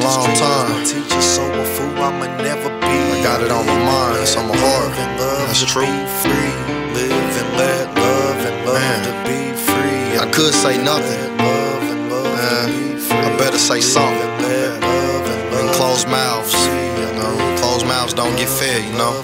long time. Teacher, so a fool I'ma never be. I got it on my mind, it's on my heart. That's true. Free, live and let love and love to be free. I could say nothing. I better say something. And closed mouths, you know, closed mouths don't get fed, you know.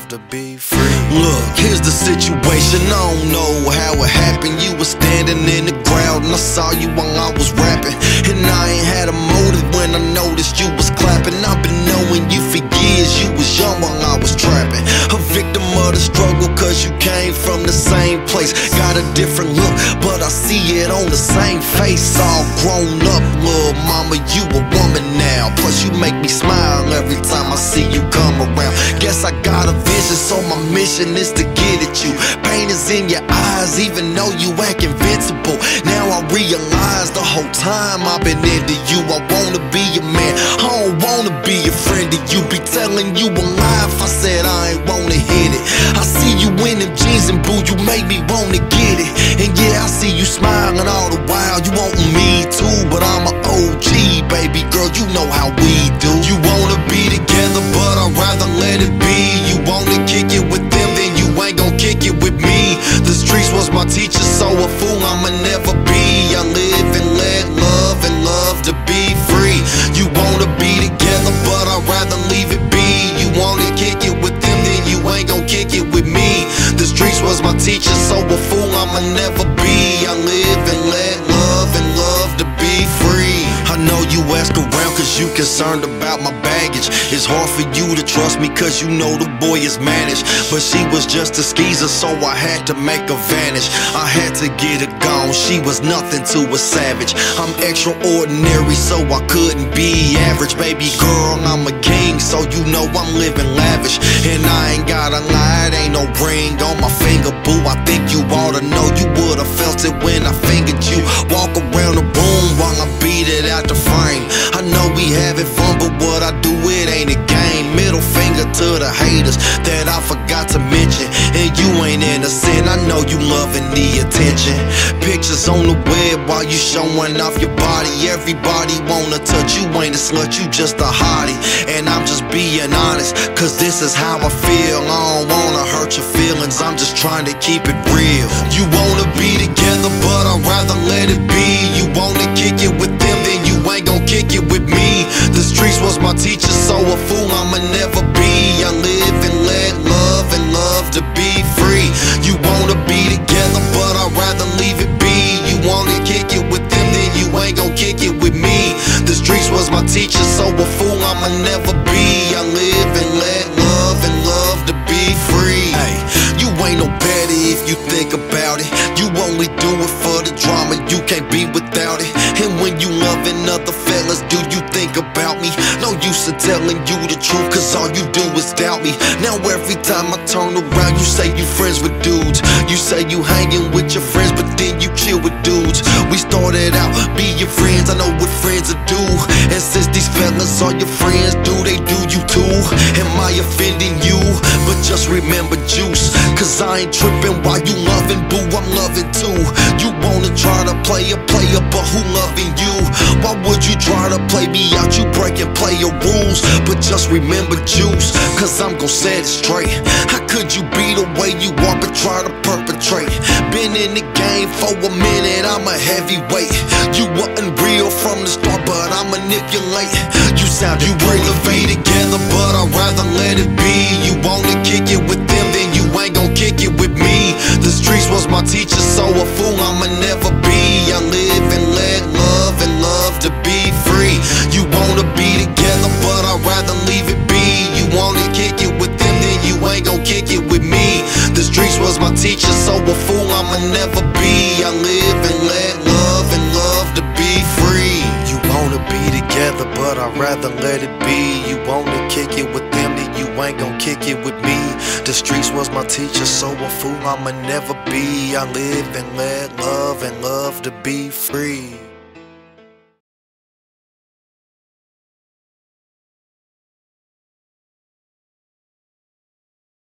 Look, here's the situation, I don't know how it happened. You were standing in the crowd and I saw you while I was rapping. And I ain't had a motive when I noticed you was clapping. I've been knowing you for years, you was young while I was trapping. A victim of the struggle cause you came from the same place. Got a different look, but I see it on the same face. All grown up, little mama, you a woman now. Plus you make me smile every time I see you come around. Guess I got a vision, so my mission is to get at you. Pain is in your eyes, even though you act invincible. Now I realize the whole time I've been into you. I wanna be your man, I don't wanna be your friend to you. Be telling you a lie if I said I ain't wanna hit it. I see you in them jeans and boo, you make me wanna get it. And yeah, I see you smiling all the while, you want me too. But I'm an OG, baby girl, you know how we do. You wanna be together, but I'd rather let it be. You wanna kick it with them, then you ain't gon' kick it with me. The streets was my teacher, so a fool I'ma never be. I live and let love and love to be free. You wanna be together, but I'd rather leave it be. You wanna kick it with them, then you ain't gon' kick it with me. The streets was my teacher, so a fool I'ma never be. I live and let love to be free. I know you ask around cause you concerned about my baggage. It's hard for you to trust me cause you know the boy is managed. But she was just a skeezer, so I had to make a vanish. I had to get her gone, she was nothing to a savage. I'm extraordinary, so I couldn't be average. Baby girl, I'm a king, so you know I'm living lavish. And I ain't gotta lie, it ain't no ring on my finger, boo. I think you ought to know, you would've felt it when I fingered you. Walk around the room while I beat it out the frame. I know we having fun, but what I do, it ain't a game. Middle finger to the haters that I forgot to mention. And you ain't innocent, I know you loving the attention. Pictures on the web while you showing off your body. Everybody wanna touch you, ain't a slut, you just a hottie. And I'm just being honest, cause this is how I feel. I don't wanna hurt your feelings, I'm just trying to keep it real. You wanna be together, but I'd rather let it be. You wanna kick it with them, then you ain't gon' kick it with me. The streets was my teacher, so a fool I'ma never be. I live and let love to be free. You wanna be together, but I'd rather leave it be. You wanna kick it with them, then you ain't gon' kick it with me. The streets was my teacher, so a fool I'ma never be. I live and let love to be free. Hey, you ain't no better if you think about it. You only do it for the drama, you can't be without it. And when you loving other fellas, do you think about me? No use in telling you the truth, cause all you do is doubt me. Now every time I turn around, you say you friends with dudes. You say you hanging with your friends, but then you chill with dudes. We started out being friends, I know what friends will do. And since these fellas are your friends, do they do you too? Am I offending you? But just remember juice, cause I ain't tripping while you loving, boo, I'm loving too. You wanna try to play a player, but who loving you? Why would you try to play me out? You breaking player rules. But just remember juice, cause I'm gon' set it straight. How could you be the way you are but try to perpetrate? Been in the game for a minute, I'm a heavyweight. You wasn't real from the start, but I manipulate. You sounded you wanna be together, but I'd rather let it be. You wanna kick it with them, then you ain't gon' kick it with me. The streets was my teacher, so a fool I'ma never be. I live and let love to be free. You wanna be together, but I'd rather leave it be. You wanna kick it with them, then you ain't gon' kick it with me. The streets was my teacher, so a fool I'ma never be. I live and let love to be free. You wanna be together, but I'd rather let it be. You wanna kick it with them, then you ain't gon' kick it with me. The streets was my teacher, so a fool I'ma never be. I live and let love to be free.